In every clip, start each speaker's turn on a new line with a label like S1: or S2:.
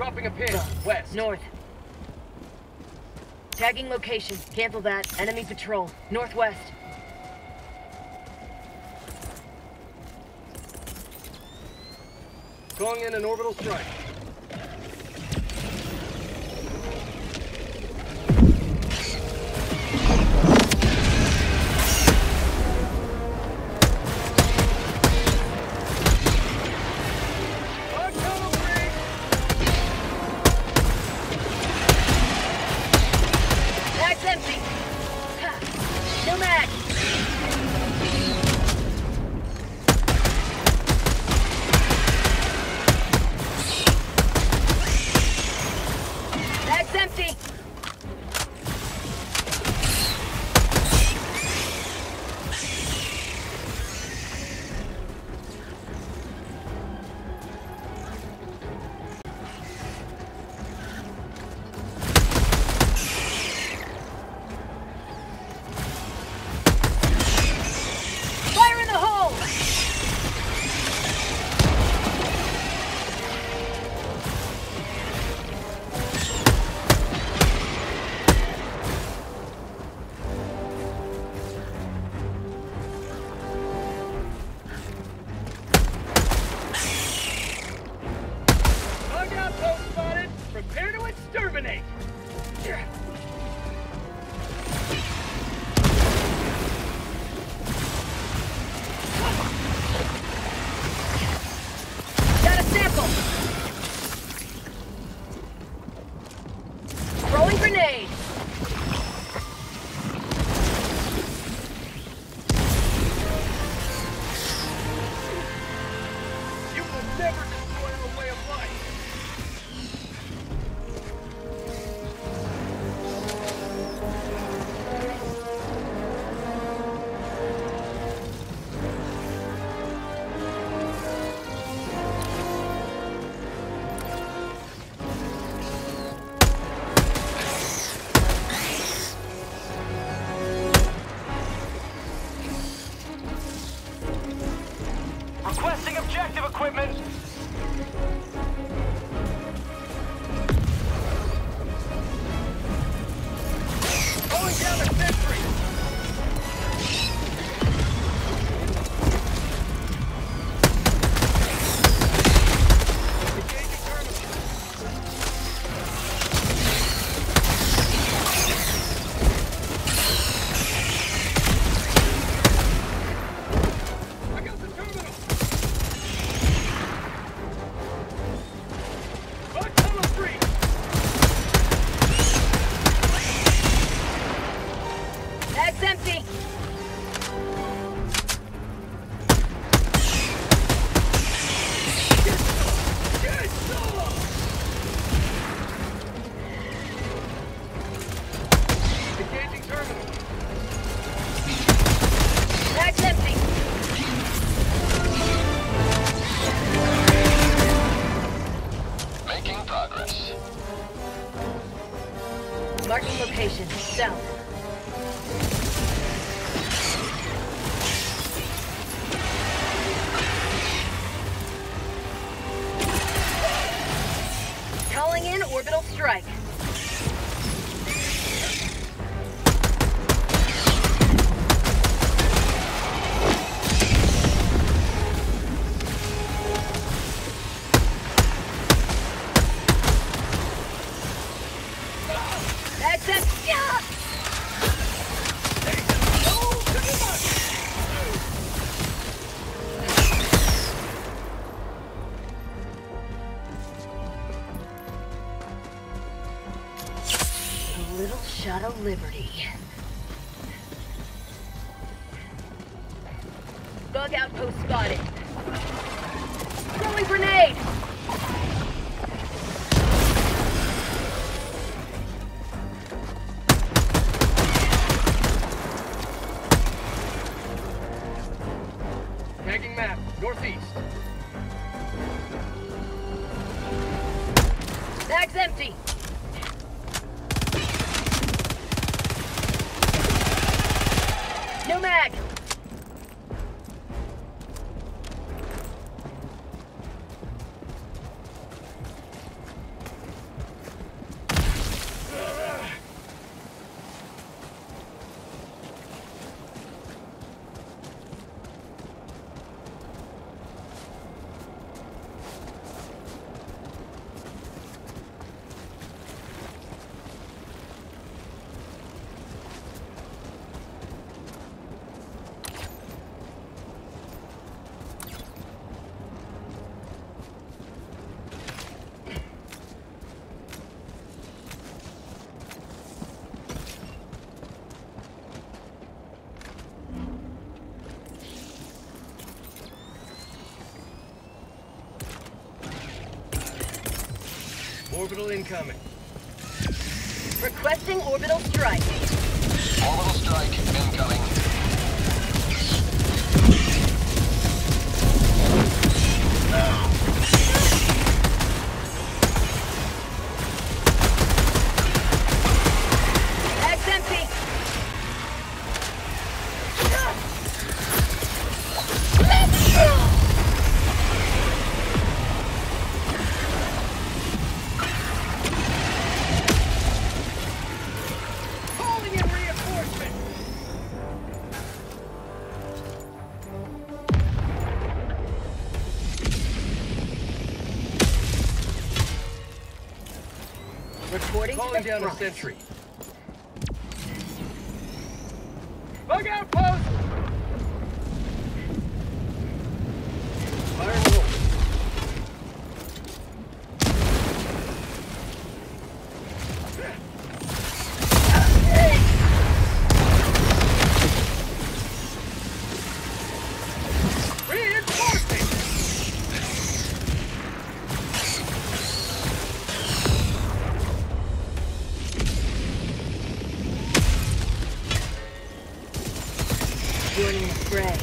S1: Dropping a pin. West.
S2: North. Tagging location. Cancel that. Enemy patrol. Northwest.
S1: Calling in an orbital strike.
S2: Mag's empty. Ha. No mag. Mag's empty. Fire in the hole!
S1: Bug outpost spotted. Prepare to exterminate.
S2: Got a sample! Throwing grenade!
S1: You will never destroy our way of life. Requesting objective equipment. Going down the sentry. Engaging terminal. I got the terminal. Tunnel free.
S2: Mag's empty!
S1: Get some. Engaging terminal.
S2: Mag's empty!
S3: Making progress.
S2: Marking location. South. Calling in orbital strike. Mag's empty! Yeah! A little shot of liberty. Bug outpost spotted. Throwing grenade!
S1: Tagging map. Northeast.
S2: Mag's empty! No mag!
S1: Orbital incoming.
S2: Requesting orbital strike.
S3: Orbital strike incoming.
S2: Bag's empty.
S1: Calling in reinforcement!
S2: Reporting to
S1: Calling
S2: the
S1: down a
S2: front.
S1: sentry. Bug outpost! Fire in the hole. Reinforcing!
S2: Joining the fray.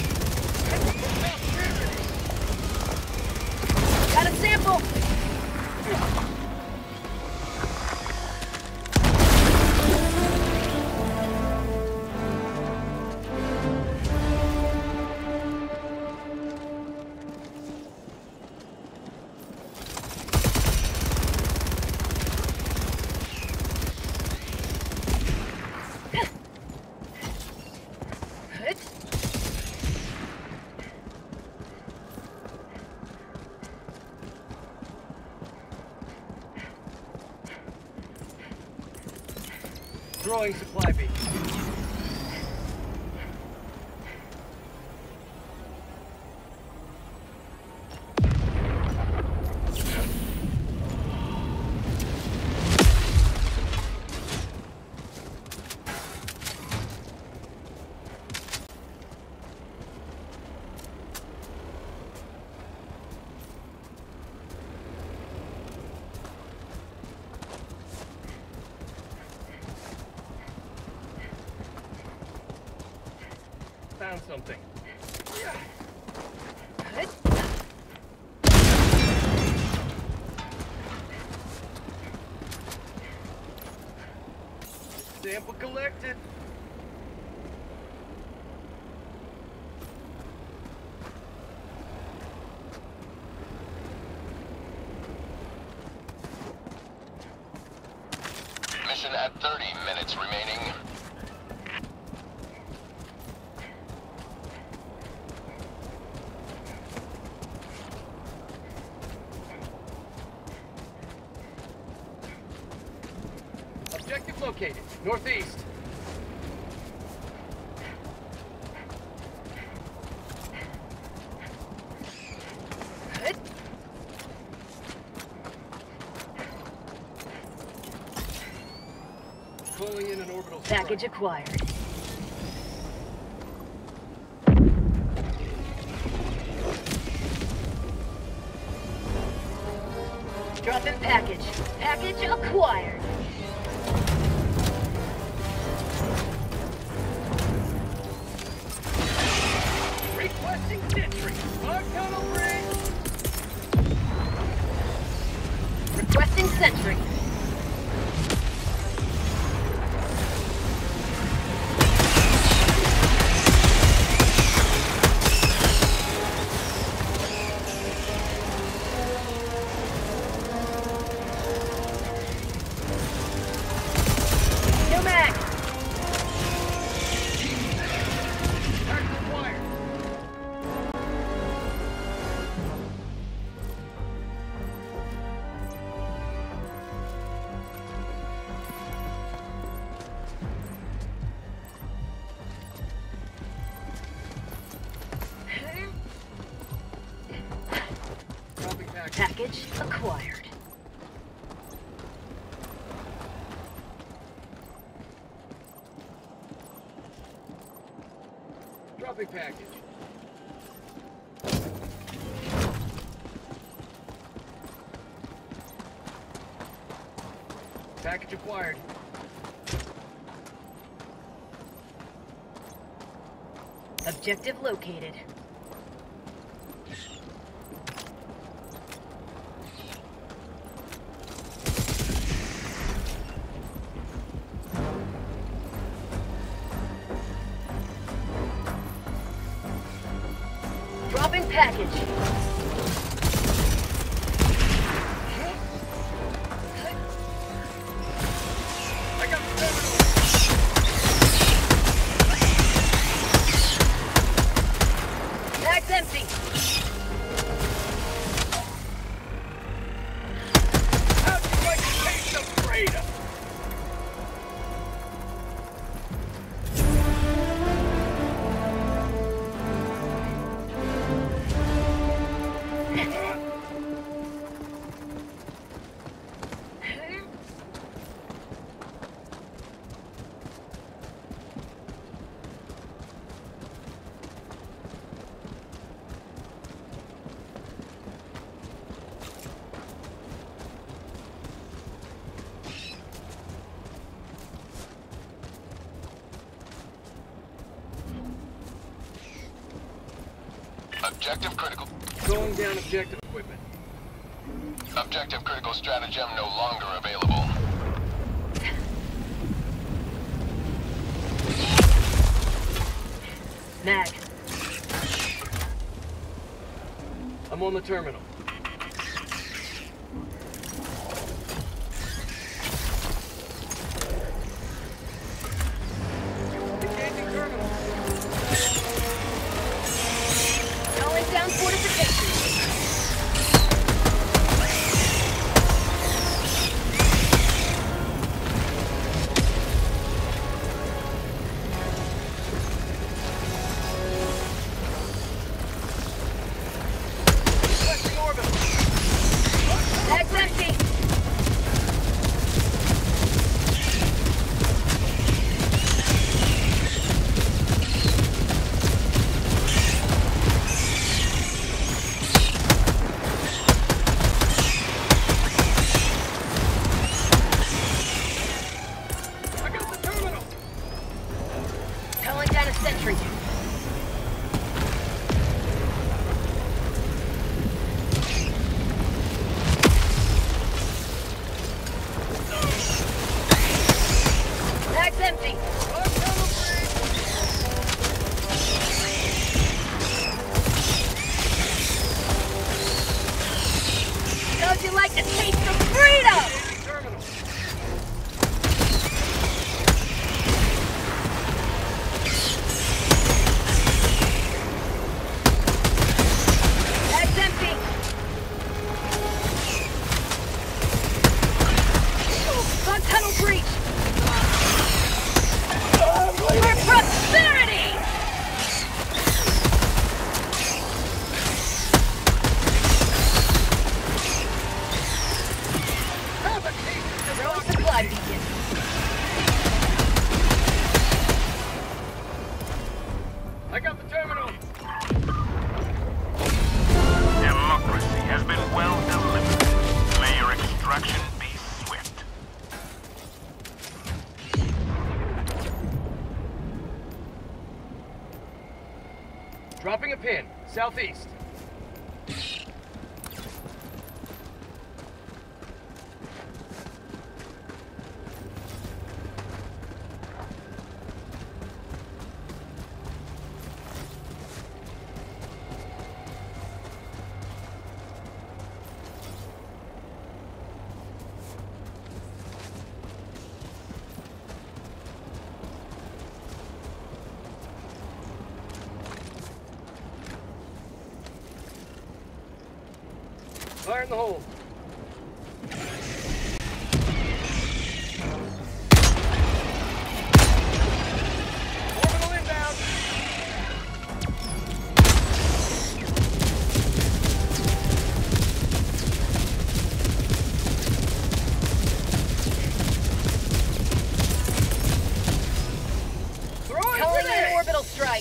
S2: Got a sample.
S1: Throwing supply beacon. Found something. Sample collected.
S3: Mission at 30 minutes remaining.
S1: Objective located. Northeast. Calling in an orbital strike.
S2: Package acquired. Drop in package. Package acquired.
S1: Requesting sentry. Bug tunnel bridge.
S2: Requesting sentry. New mag.
S1: Target acquired. Dropping package.
S2: Package acquired.
S1: Dropping package. Package acquired.
S2: Objective located. Dropping package.
S1: I got the terminal.
S2: Bag's empty.
S1: How'd you like to taste of freedom?
S3: Objective critical.
S1: Going down objective equipment.
S3: Objective critical stratagem no longer available.
S2: Mag.
S1: I'm on the terminal. Engaging terminal.
S2: Calling down fortifications.
S1: Requesting orbital.
S2: Bag's empty.
S1: I got the terminal.
S2: Calling down a sentry. Bag's empty.
S1: On tunnel breach.
S2: How'd you like to taste of freedom?
S1: Engaging terminal.
S2: Bag's empty. On tunnel breach. For prosperity! Throwing supply beacon.
S1: I got the terminal.
S4: Democracy has been well delivered. May your extraction be swift.
S1: Dropping a pin. Southeast. Fire in the hole. Orbital inbound. Throwing
S2: Calling in
S1: grenade.
S2: orbital strike.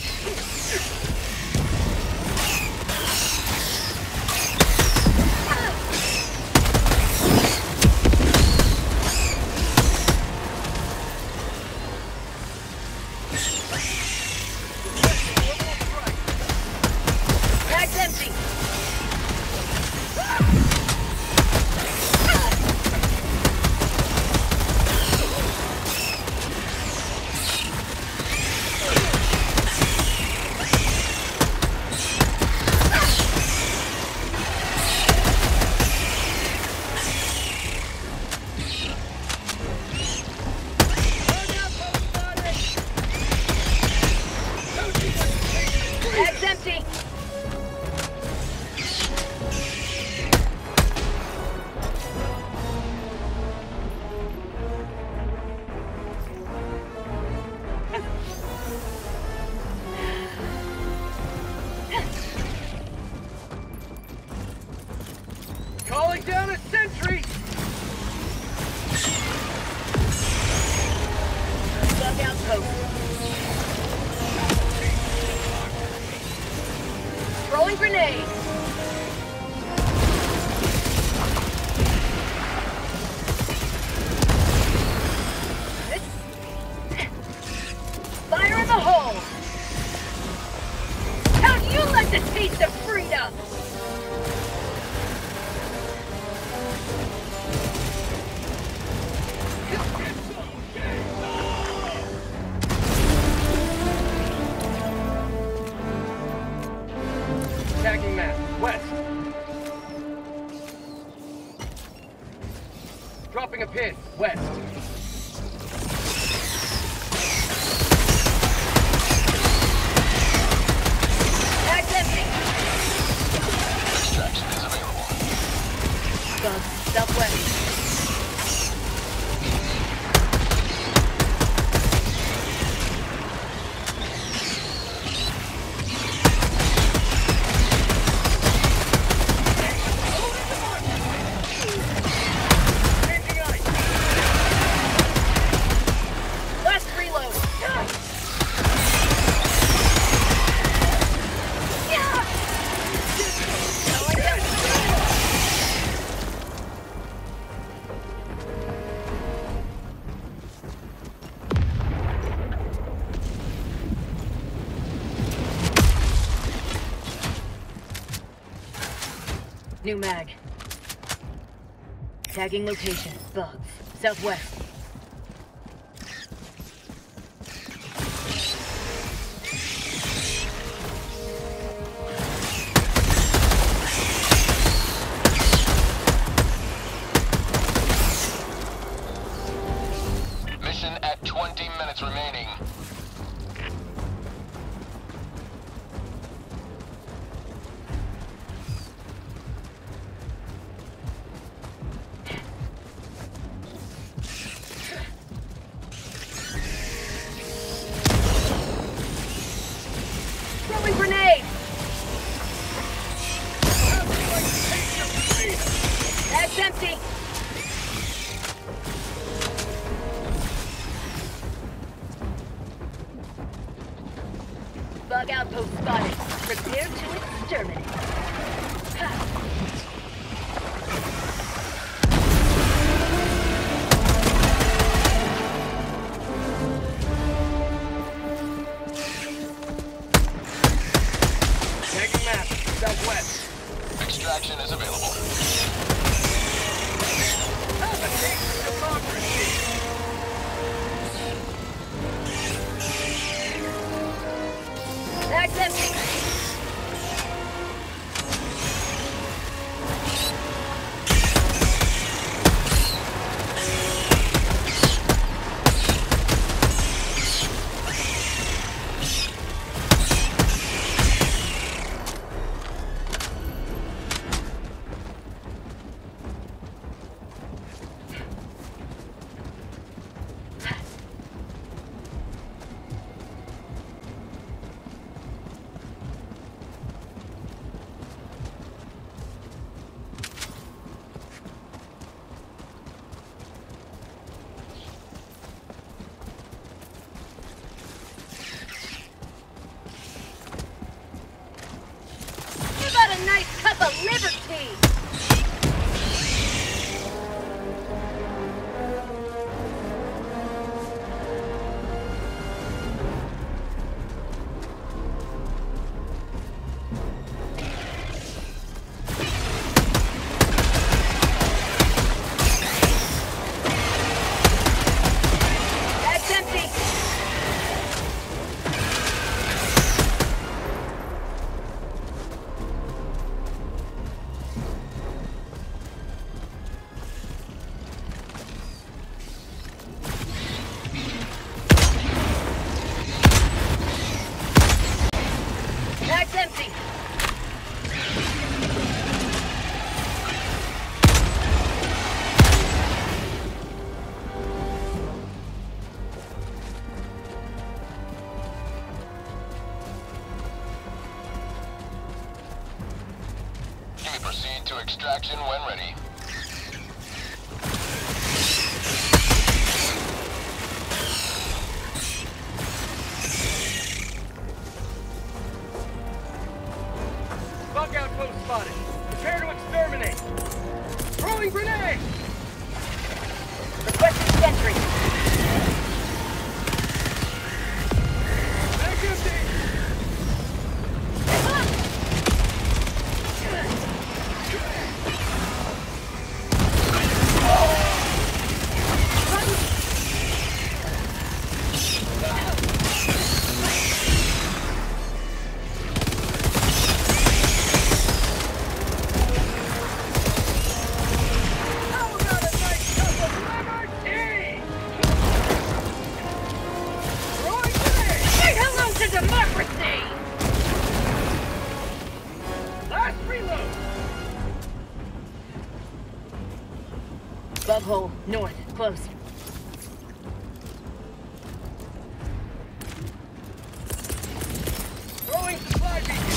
S2: outpost. Throwing grenade. Fire in the hole. How'd you like the taste of freedom?
S1: Tagging map. West. Dropping a pin. West.
S2: Mag's empty.
S3: Extraction is available.
S2: Bug, southwest.
S1: Changing ice.
S2: Last reload. Yeah! New mag. Tagging location. Bugs. Southwest.
S3: Mission at 20 minutes remaining.
S2: Throwing grenade! That's empty! Bug outpost spotted. Prepare to exterminate. Ha.
S1: Tagging map. Southwest.
S3: Extraction is available.
S1: Have a taste of democracy.
S2: That's empty! You got a nice cup of liberty! That's empty! That's empty!
S3: You may proceed to extraction when ready.
S1: spotted. Prepare to exterminate. Throwing grenade!
S2: Requesting sentry.
S1: Back empty! How about a nice cup of lemon tea? Throwing grenade!
S2: Say hello to democracy!
S1: Last reload!
S2: Bug hole, north, close.
S1: Throwing supply beacon!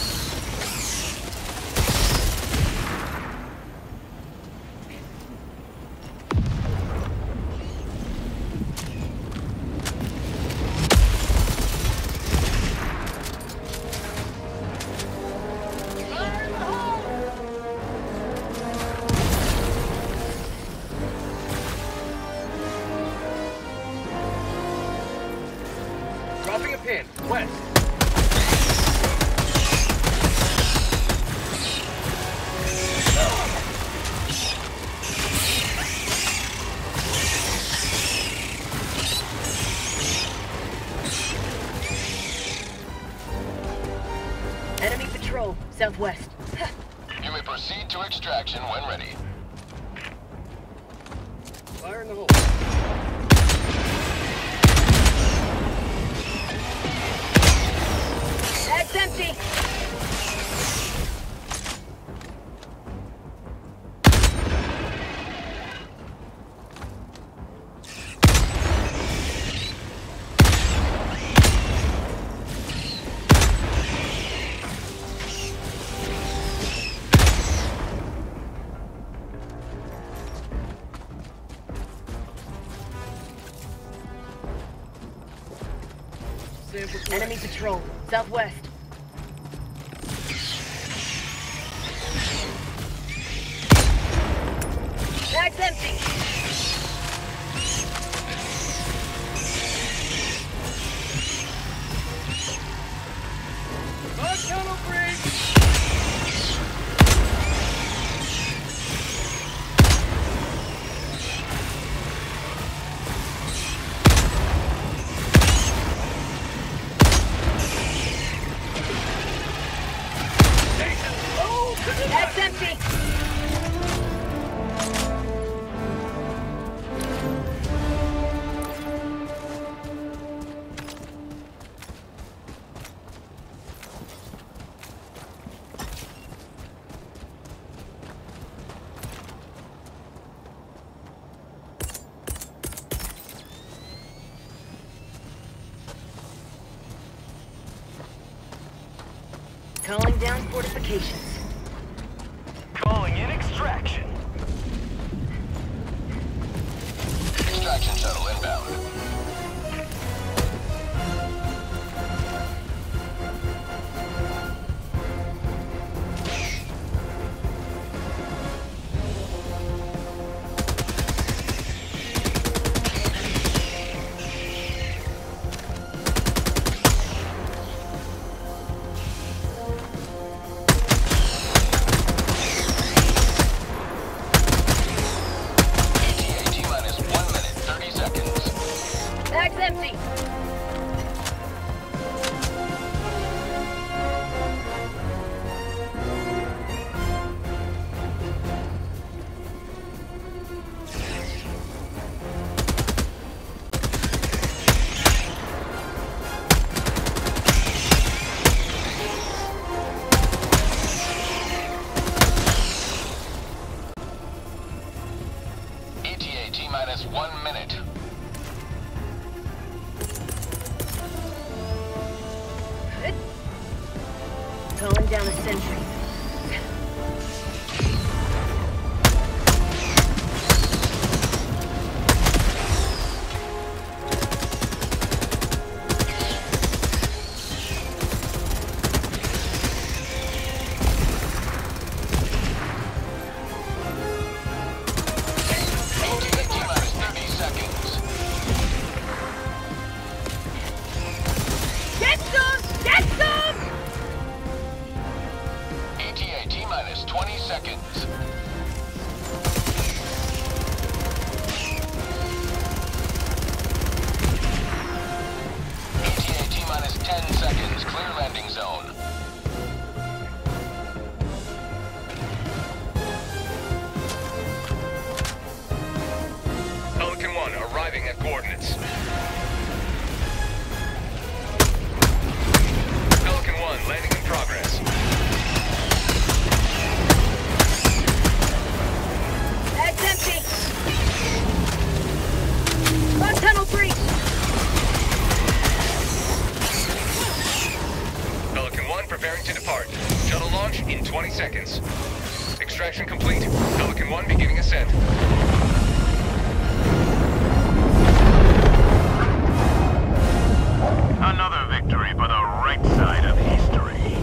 S1: Fire in the hole! Dropping a pin, west.
S2: Enemy patrol, southwest.
S3: You may proceed to extraction when ready.
S1: Fire in the hole.
S2: That's empty.
S1: Sample
S2: Enemy patrol, southwest. That's empty.
S1: Bug tunnel breach!
S2: That's empty. Calling down fortifications.
S4: Calling in extraction.
S3: Extraction shuttle inbound. ETA T-minus 1 minute, 30 seconds.
S2: Bag's empty.
S3: ETA T-minus 1 minute.
S2: Good. Calling down a sentry.
S5: in 20 seconds. Extraction complete. Pelican 1 beginning ascent.
S4: Another victory for the right side of history.